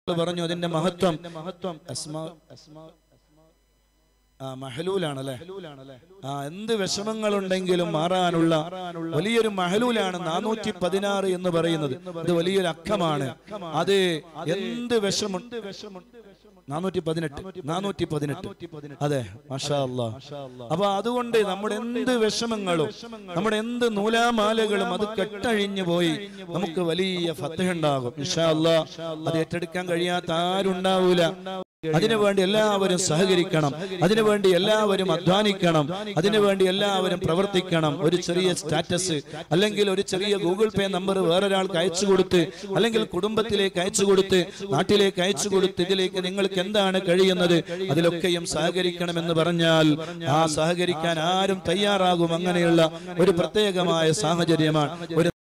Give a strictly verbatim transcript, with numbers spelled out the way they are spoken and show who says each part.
Speaker 1: പറഞ്ഞു അതിന്റെ മഹത്വം മഹത്വം അസ്മാ അസ്മാ ആ മഹലൂലാണല്ലേ. ആ എന്ത് വിഷമങ്ങളുണ്ടെങ്കിലും മാറാനുള്ള വലിയൊരു മഹലൂലാണ് നാനൂറ്റി പതിനാറ് എന്ന് പറയുന്നത്. ഇത് വലിയൊരു അക്കമാണ്. അത് എന്ത് വിഷമം നാനൂറ്റി പതിനെട്ട് നാനൂറ്റി പതിനെട്ട് അതെ മാഷാ അല്ലാഹ്. അപ്പൊ അതുകൊണ്ട് നമ്മുടെ എന്ത് വിഷമങ്ങളും നമ്മുടെ എന്ത് നൂലാമാലകളും അത് കെട്ടഴിഞ്ഞു പോയി നമുക്ക് വലിയ ഫത്ഹ് ഉണ്ടാകും ഇൻഷാ അല്ലാഹ്. അത് ഏറ്റെടുക്കാൻ കഴിയാത്ത ആരുണ്ടാവൂല. അതിനുവേണ്ടി എല്ലാവരും സഹകരിക്കണം, അതിനുവേണ്ടി എല്ലാവരും അധ്വാനിക്കണം, അതിനുവേണ്ടി എല്ലാവരും പ്രവർത്തിക്കണം. ഒരു ചെറിയ സ്റ്റാറ്റസ് അല്ലെങ്കിൽ ഒരു ചെറിയ ഗൂഗിൾ പേ നമ്പർ വേറൊരാൾക്ക് അയച്ചു കൊടുത്ത് അല്ലെങ്കിൽ കുടുംബത്തിലേക്ക് അയച്ചു കൊടുത്ത് നാട്ടിലേക്ക് അയച്ചു കൊടുത്ത് ഇതിലേക്ക് നിങ്ങൾക്ക് എന്താണ് കഴിയുന്നത് അതിലൊക്കെയും സഹകരിക്കണമെന്ന് പറഞ്ഞാൽ ആ സഹകരിക്കാൻ ആരും തയ്യാറാകും. അങ്ങനെയുള്ള ഒരു പ്രത്യേകമായ സാഹചര്യമാണ്. ഒരു